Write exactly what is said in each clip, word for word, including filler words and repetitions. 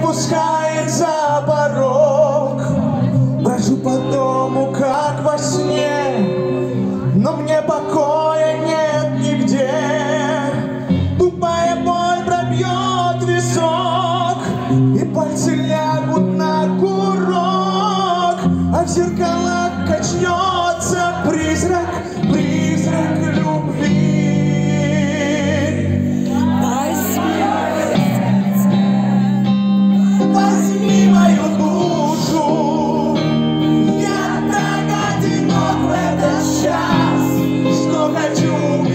пускает за порог. Брожу по дому, как во сне, но мне покоя нет нигде. Тупая боль пробьет висок, и пальцы лягут на курок, а в зеркалах качнется призрак, призрак любви. Возьми мою душу, я так одинок в этот час, что хочу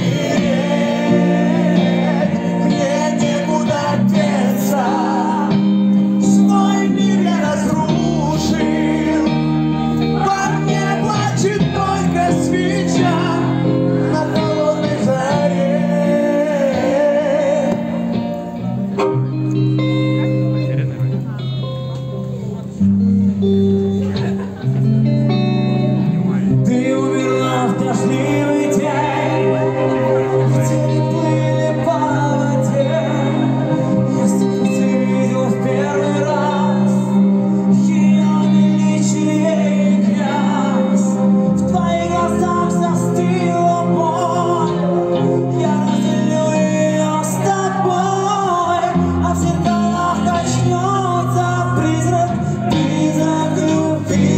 умереть, мне некуда деться. Свой мир я разрушил, во мне плачет только свеча на холодной заре. Ты умерла в дождливый день, где не плыли по воде. Если бы ты видел в первый раз ее величие и грязь, в твоих глазах застыла боль, я разделю ее с тобой, а в зеркалах качнется призрак, призрак любви.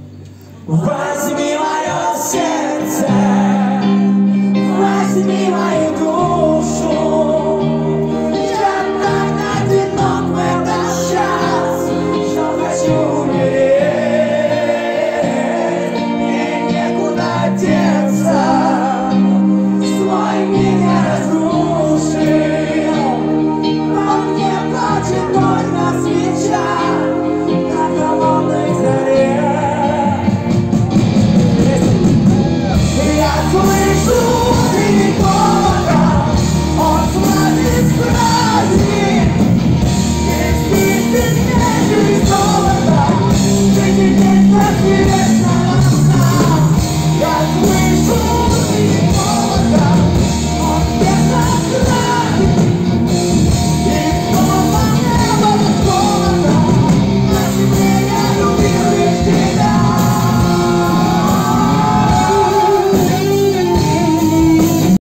Возьми мое сердце, возьми мое